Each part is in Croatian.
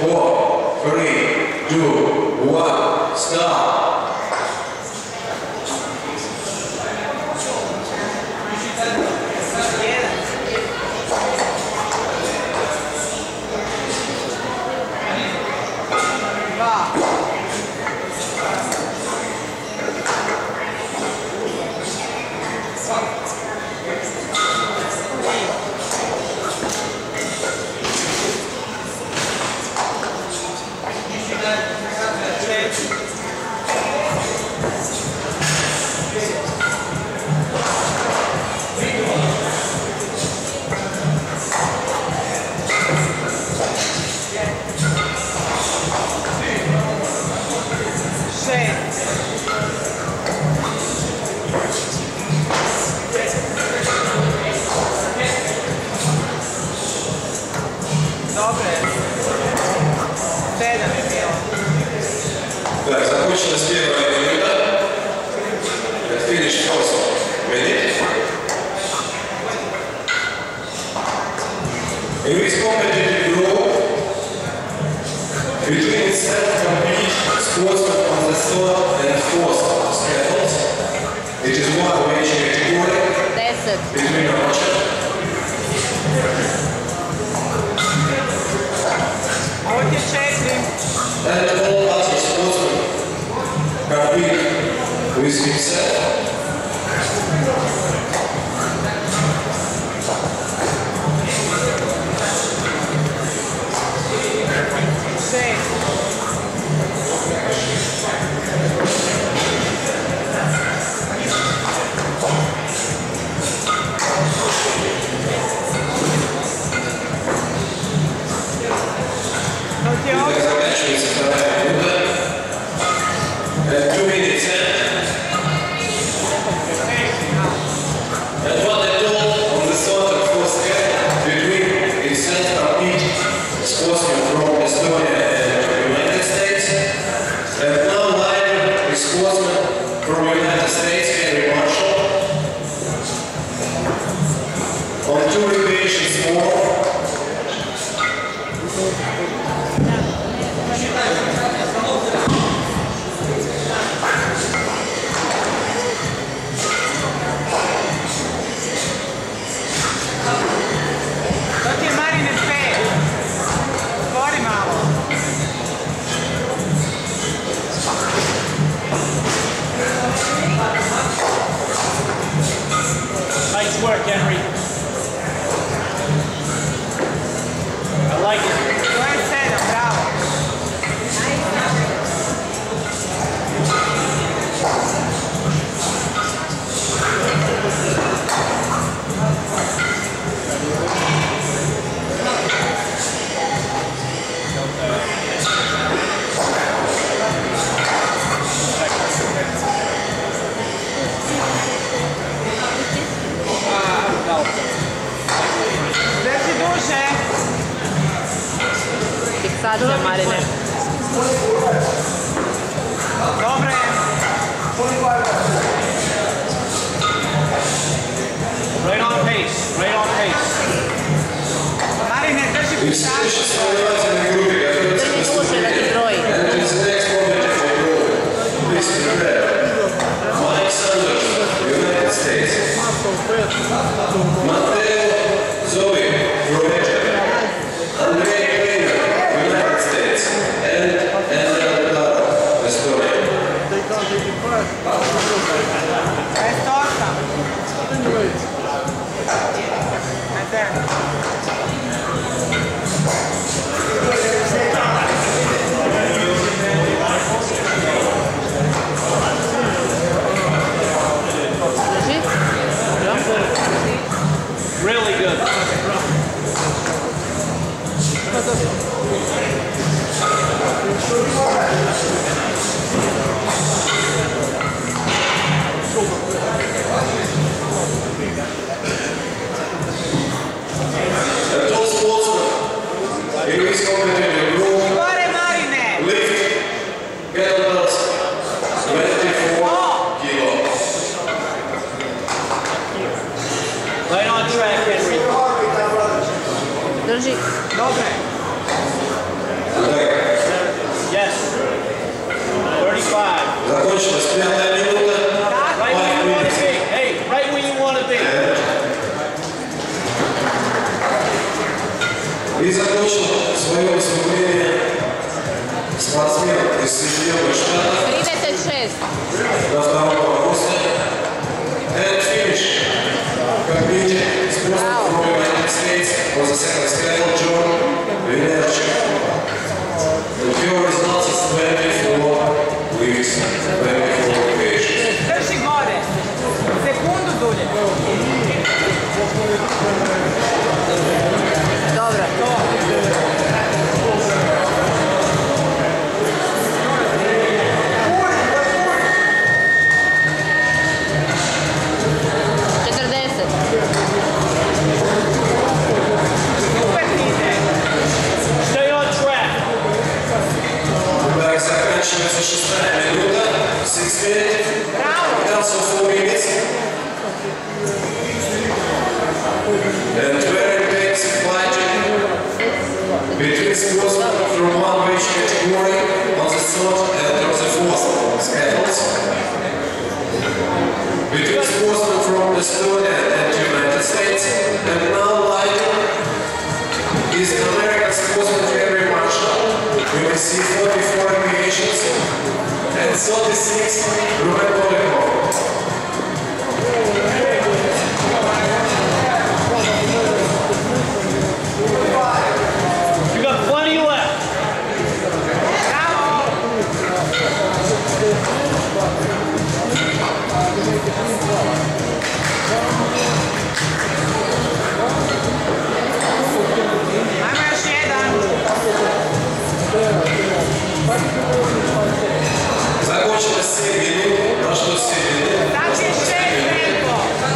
4, 3, 2, 1, start. Так, закончилась первая минута. Finish first minute. In this competitive group, between self-compete sportsmen on the third and fourth scales, it is one wage category between amateur. And all other sportsmen compete with himself. Заканчивается вторая минута. 2 minutes. And what they do on the third and fourth scale between himself compete sportsmen from Estonia and United States. And now live is sportsman from United States, Henry Marshall. On 2 variations more. Nice work, Henry. I like it. Bravo. Fiksacija, Marine. Dobre. Right on pace. Right on pace. Marine, drži fiksaciju. Drži duše da ti broji. Mateo Zoe, Croatia. Andrej Kleiner, United States. And Andrea Lara, Estonia. Really good. All sportsmen in this competitive group lift kettlebells 24 kilos. Right on track, Henry. Drži. Dobre. закончил свое выступление спортсмен из Соединенных Штатов 36. на втором росте. And finish competing sportsman from the United States for the second schedule, John Vinerchuk. And your results is 24 weeks, 24 occasions. Drži gore. Sekundu dulje. Dobro. Заканчивается 6-я минута, 6 minutes, also 4 minutes. And very basic fighting between sportsmen from one weight category on the third and on the fourth schedules. Between sportsmen from Estonia and the United States, and now lighting is American sportsman Henry Marshall. We will see 44 creations and 36 Ruben Polikov. You got plenty left. Ajmo još jedan. Закончилось 7 минут, прошло 7 минут. Znači 6 tempo.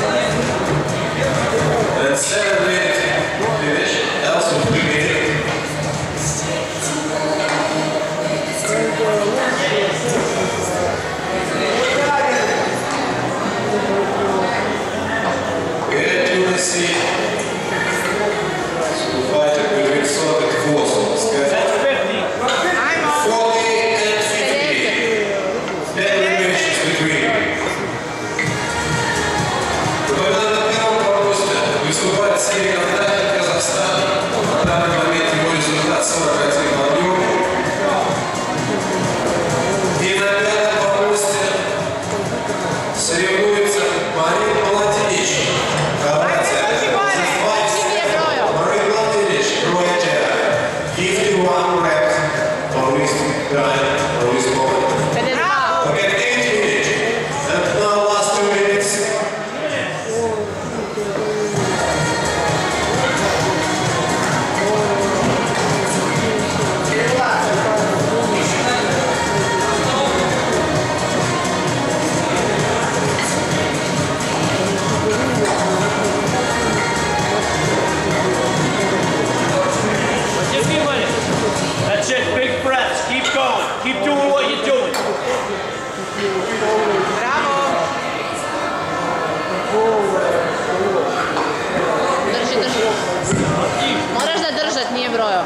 And 7 minutes finish, else will be made. Get to the sea. Fighting between sword and force. That's 50. Ajmo. 40 and 50. 10 relations between. Победа на первом пропуске выступает Сергей Антахин, Казахстан. На данный момент его результат 41 подъем. И на пятом пропуске соревнуется Марин Малатинич. Марин Малатинич, Croatia. 51 reps for his time, for his moment. 52. Okay, 8 minutes. And now last 2 minutes. Just keep winning. That's it. Big breaths. Keep going. Keep doing what you're doing. Bravo. Drži, drži. Moraš da držat, nije brojo.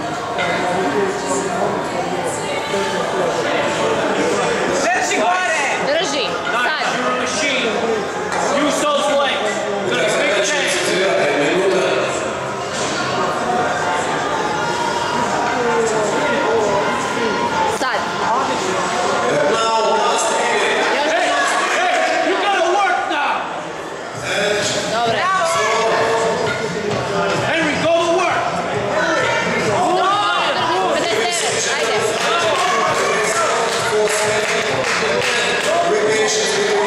Drži gore. Drži. Sad. Nice. You're a machine. Use those legs. Good. Big change. 9 minuta. Sad. And now last minute. Još Hey, hey, you gotta work now. Dobre. Henry, go to work. Drži. 59. Ajde. Relations between